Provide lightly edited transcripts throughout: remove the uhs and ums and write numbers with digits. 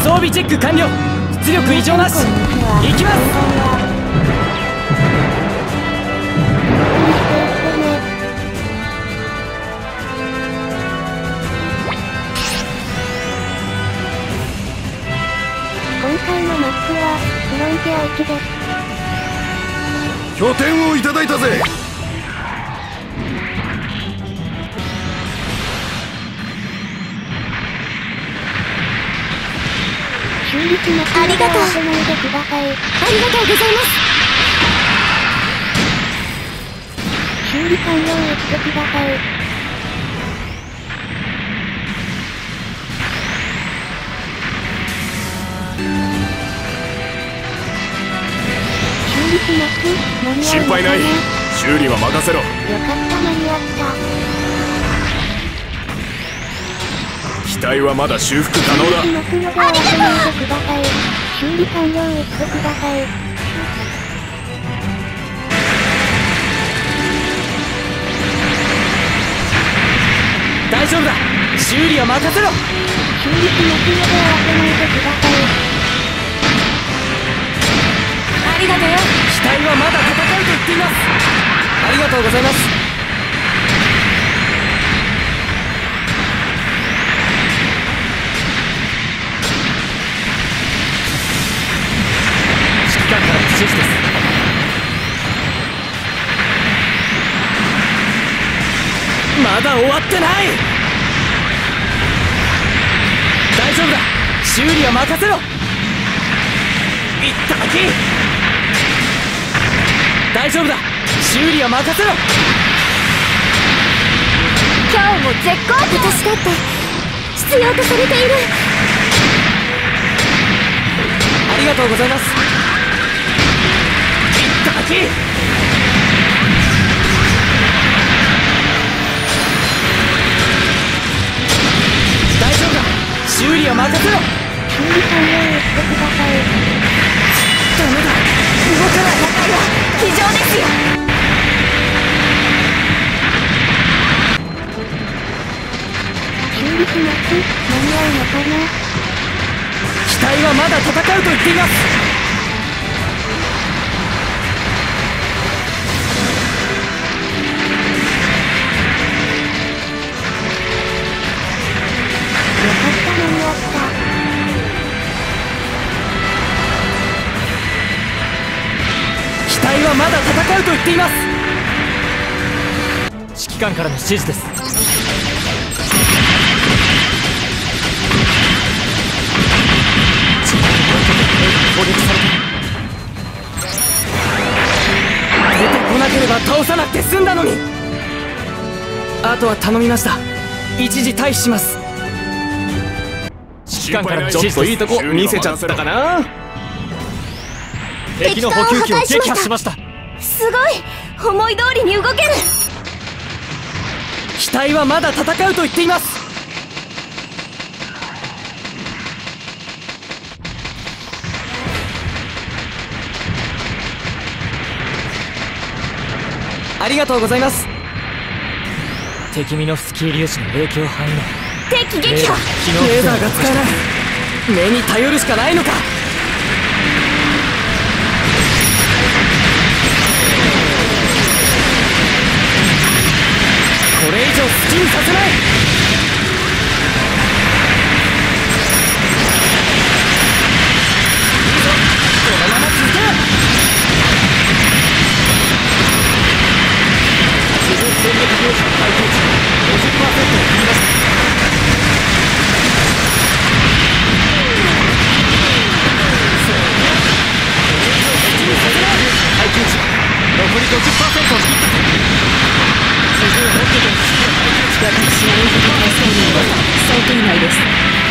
装備チェック完了。出力異常なし。行きます。 今回のマップはフロンティア1です。 拠点をいただいたぜ。 修理しますのでありがとう。 忘れないでください。 ありがとうございます。 修理完了をしてください。修理します。間に合うのかな。 心配ない。修理は任せろ。 よかった間に合った。 機体はまだ修復可能だ。 修理しますので忘れないでください。修理完了をしてください。 大丈夫だ。修理は任せろ。 修理しますので忘れないでください。 ありがとうよ。 機体はまだ戦うと言っています。ありがとうございます。指揮官からの指示です。まだ終わってない。大丈夫だ。修理は任せろ。いっただき。大丈夫だ。修理は任せろ。 今日も絶好調。私だって必要とされている。 ありがとうございます。いっただき。大丈夫だ。修理は任せろ。 修理完了をしてください。 ダメだ。動かない。 戦いは非常ですよ。 修理します。間に合うのかな。 機体はまだ戦うと言っています。 よかった間に合った。 機体はまだ戦うと言っています。指揮官からの指示です。攻撃された。出てこなければ倒さなくて済んだのに。あとは頼みました。一時退避します。指揮官からの指示です。ちょっといいとこ見せちゃったかな。敵の補給機を撃破しました。 すごい。思い通りに動ける。 機体はまだ戦うと言っています。ありがとうございます。敵ミノフスキー粒子の影響範囲内。 敵撃破。 レーダーが使えない。目に頼るしかないのか。これ以上好きにさせない。いいぞ、このまま続け。自分戦略量子の回転値 50% を切りました。耐久値残り 50% を切った。自分本気で私は追いかけたスタイルは想定内です。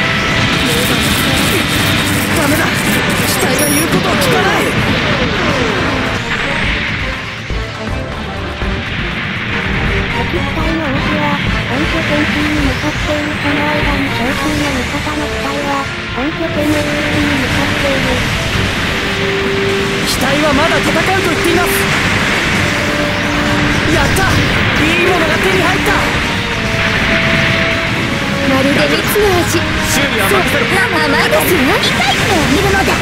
ダメだ。機体が言うことを聞かない。 敵機体の多くは本拠点地に向かっている。その間に少数の味方の機体は本拠点の領域に向かっている。 機体はまだ戦うと言っています。やった。いいものが手に入った。 まるで蜜の味。 修理は任せろ。 甘いですよ。痛いって見るのだ。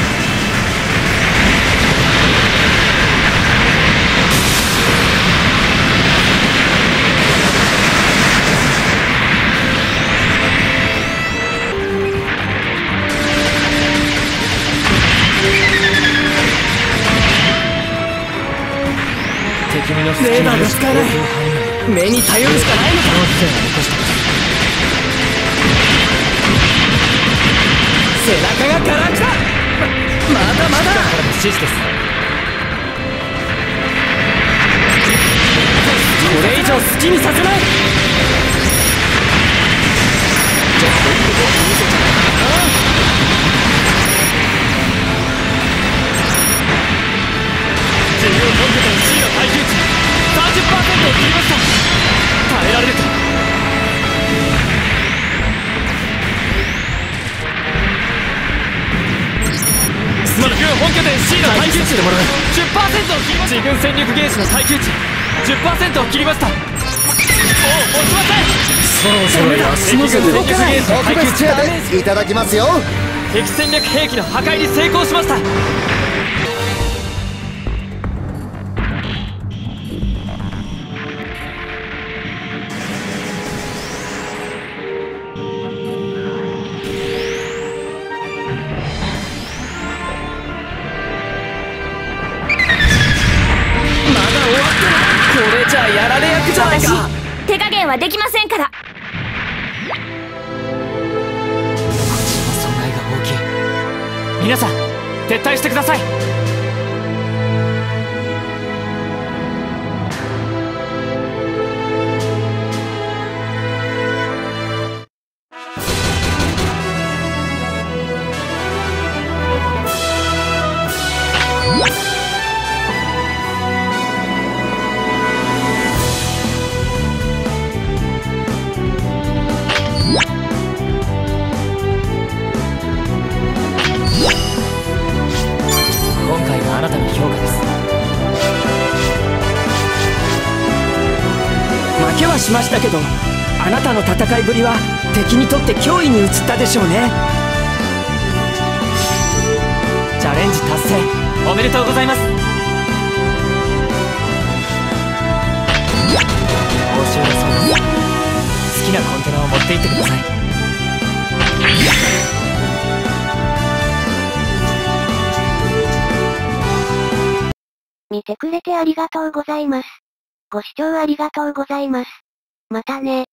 レーダーが使えない。目に頼るしかないのか。背中がから来た。まだまだ指示です。これ以上好きにさせない。自由本拠点 C の耐久値 30% を切りました。耐えられるか。自軍本拠点 C の耐久値でもらう 10% を切りました。自軍戦力ゲージの耐久値 10% を切りました。もう落ちません。 そろそろ休ませて敵軍戦力ゲージの耐久値いただきますよ。 敵戦略兵器の破壊に成功しました。これじゃやられ役じゃないか。 手加減はできませんから。 こちらの損害が大きい。皆さん撤退してください。あなたの評価です。負けはしましたけど、あなたの戦いぶりは敵にとって脅威に移ったでしょうね。チャレンジ達成おめでとうございます。報酬はそうです。好きなコンテナを持って行ってください。 見てくれてありがとうございます。ご視聴ありがとうございます。またね。